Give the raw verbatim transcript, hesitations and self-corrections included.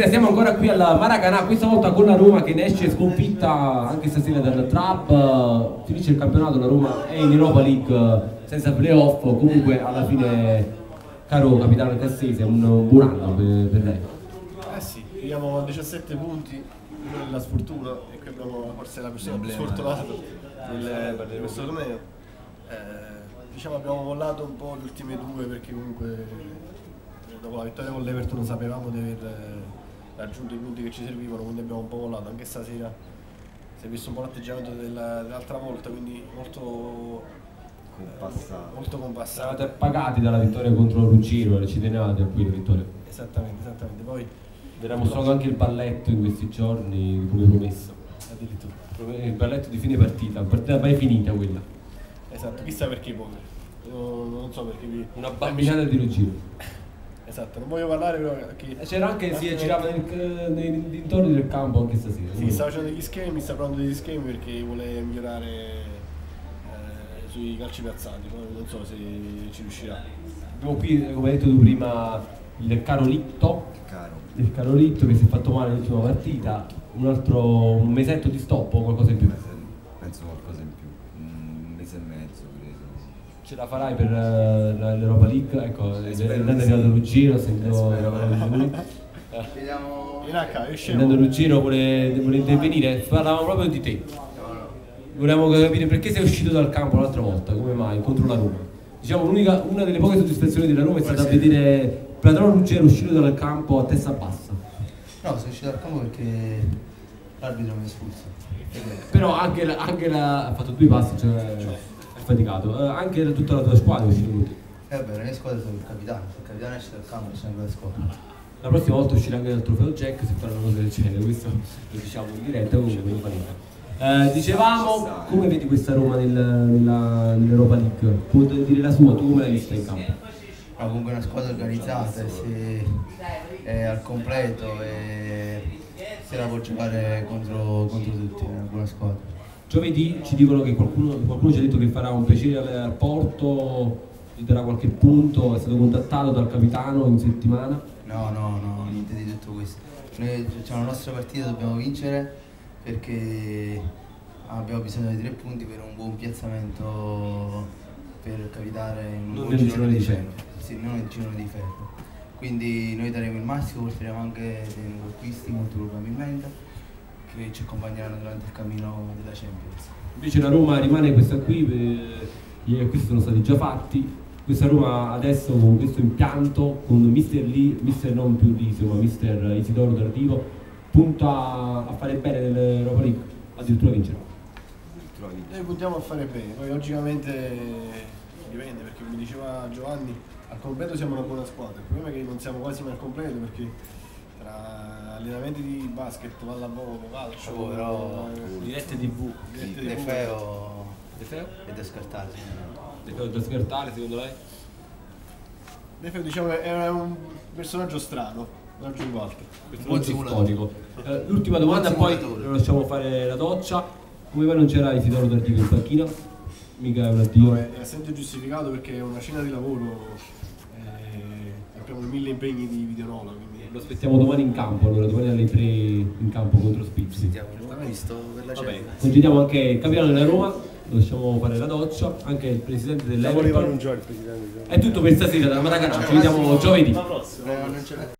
Buonasera, siamo ancora qui alla Maracanã, questa volta con la Roma che ne esce sconfitta anche stasera dal Trap. Finisce il campionato, la Roma è in Europa League senza playoff. Comunque alla fine, caro capitano Cassese, è un buon anno per, per lei. Eh sì, abbiamo diciassette punti, la sfortuna e qui abbiamo forse la persona più sfortunata di questo torneo. Eh, diciamo abbiamo mollato un po' le ultime due perché comunque dopo la vittoria con l'Everton sapevamo di aver raggiunto i punti che ci servivano, quindi abbiamo un po' mollato. Anche stasera si è visto un po' l'atteggiamento dell'altra volta, quindi molto compassato. molto compassato. Eravate pagati dalla vittoria contro Ruggero, ci tenevate a qui la vittoria. Esattamente, esattamente. Poi verrà mostrato anche il balletto in questi giorni, come promesso. Addirittura. Il balletto di fine partita, partita mai finita quella. Esatto, chissà perché i poveri. Io non so perché vi... Una bambinata di Ruggero. Esatto, non voglio parlare però che... C'era anche, si girava nel, nei dintorni del campo anche stasera. Sì, stava facendo degli schemi, sta provando degli schemi perché vuole migliorare eh, sui calci piazzati, poi non so se ci riuscirà. Abbiamo qui, come hai detto tu prima, il Carolitto, Caro. il Carolitto che si è fatto male nell'ultima partita, un altro un mesetto di stop o qualcosa in più? Penso qualcosa in più, un mese e mezzo credo. Ce la farai per uh, l'Europa League? Ecco, è arrivato Ruggero, sento lui. Vediamo in H, Fernando Ruggero vuole, vuole intervenire, parlavamo proprio di te. Volevamo capire perché sei uscito dal campo l'altra volta, come mai, contro la Roma. Diciamo l'unica, una delle poche soddisfazioni della Roma è stata vedere Platano Ruggero uscito dal campo a testa bassa. No, sono uscito dal campo perché l'arbitro mi ha espulso. Però anche, la, anche la, ha fatto due passi, cioè è faticato. Eh, anche tutta la tua squadra è uscita così. Eh beh, la mia squadra sono il capitano, se il capitano esce dal campo c'è anche la squadra. La prossima volta uscirà anche dal trofeo Jack se faranno cose del genere, questo lo diciamo in diretta, comunque non fa niente. Eh, dicevamo, come vedi questa Roma nel, nella, nell'Europa League? Puoi dire la sua, tu come l'hai vista in campo? Ma comunque è una squadra organizzata, e si, è al completo e se la può giocare contro, contro tutti, è una buona squadra. Giovedì ci dicono che qualcuno, qualcuno ci ha detto che farà un piacere al, al Porto, gli darà qualche punto, è stato contattato dal capitano in settimana? No, no, no, niente di tutto questo. Noi facciamo la nostra partita, dobbiamo vincere perché abbiamo bisogno di tre punti per un buon piazzamento per capitare in un non buon girone di ferro. ferro. Sì, non nel girone di ferro. Quindi noi daremo il massimo, porteremo anche dei nuovi acquisti molto probabilmente che ci accompagneranno durante il cammino della Champions. Invece la Roma rimane questa qui, per, gli acquisti sono stati già fatti. Questa Roma adesso con questo impianto, con mister Lee, mister non più Lee, ma mister Isidoro D'Arrivo, punta a fare bene nell'Europa League, addirittura vincere. Noi puntiamo a fare bene, poi logicamente dipende perché come diceva Giovanni, al completo siamo una buona squadra, il problema è che non siamo quasi mai al completo perché tra allenamenti di basket, pallavolo, calcio, oh, però dirette tivù, De Feo De Feo? è da scartare. De Feo da scartare secondo lei? De Feo diciamo è un personaggio strano, non John Walter. Buon storico. Eh, l'ultima domanda, poi lo lasciamo fare la doccia. Come mai non c'era Isidoro D'Arrivo in panchina? Mica è un addio. No, è, è assente giustificato perché è una cena di lavoro e abbiamo mille impegni di videorola, quindi lo aspettiamo domani in campo, allora domani alle tre in campo contro Spizzi. Sentiamo visto per la Vabbè, congediamo anche il capitano della Roma, lo lasciamo fare la doccia, anche il presidente dell'Everton. È tutto per stasera dalla Maracanã, ci vediamo giovedì. alla prossima. Non ce l'è.